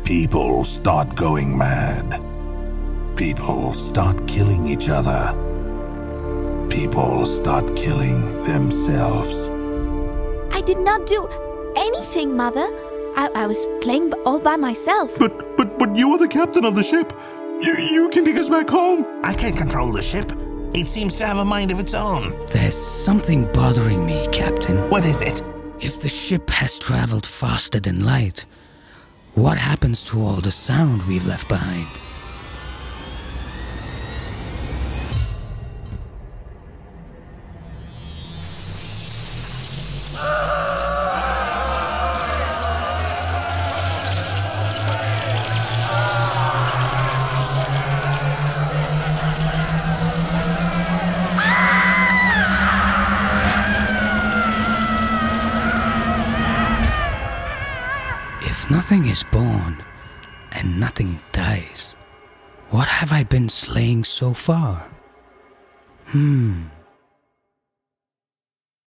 people start going mad. People start killing each other. People start killing themselves. I did not do anything, Mother. I was playing all by myself. But you are the captain of the ship. You can take us back home. I can't control the ship. It seems to have a mind of its own. There's something bothering me, Captain. What is it? If the ship has traveled faster than light, what happens to all the sound we've left behind? Nothing is born, and nothing dies. What have I been slaying so far?